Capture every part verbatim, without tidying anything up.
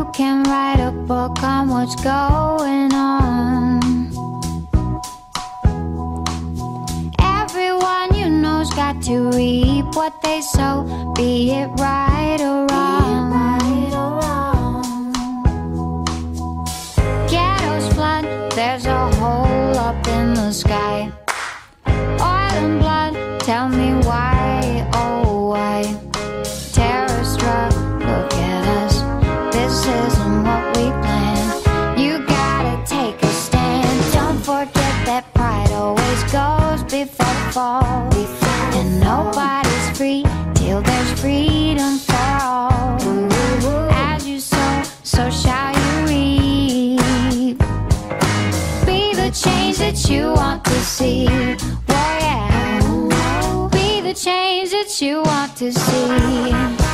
can write a book on what's going on. Everyone you know's got to reap what they sow, be it right or wrong. Ghettos flood, there's a hole up in the sky. Oil and blood, tell me why, oh why? Terror struck, look at us, this isn't what we planned. You gotta take a stand, don't forget that pride always goes before the fall. And nobody's free till there's freedom for all. As you sow, so shall you reap. Be the change that you want to see. Oh yeah, be the change that you want to see.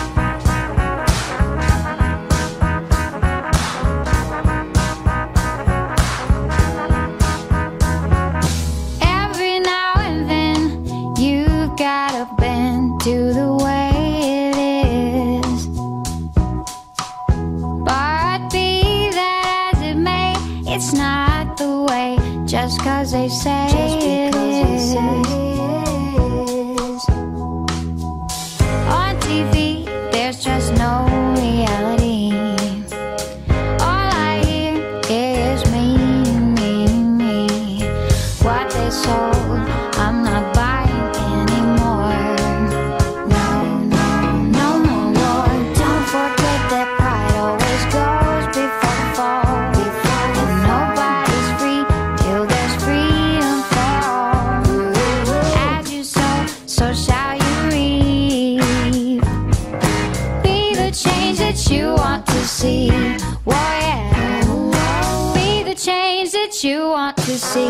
To the way it is, but be that as it may, it's not the way just cause they say it is. On T V, there's just no reality. All I hear is me, me, me. What they sold, I'm not buying anymore. You want to see, oh yeah, be the change that you want to see.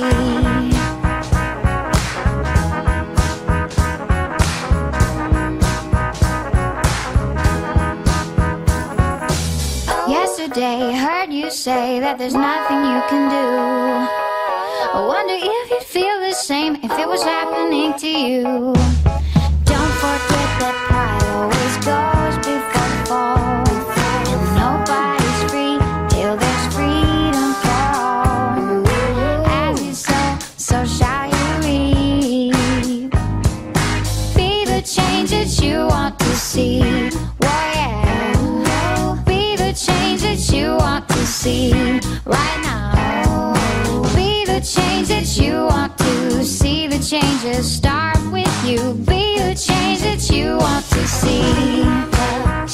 Yesterday, heard you say that there's nothing you can do. I wonder if you'd feel the same if it was happening to you. Don't forget that pride always goes before the fall. Nobody's free till there's freedom for all. As you sow, so shall you reap. Be the change that you want to see. Oh yeah, be the change that you want to see right now. Be the change that you want to see. The changes start with you. Be the change that you want to see.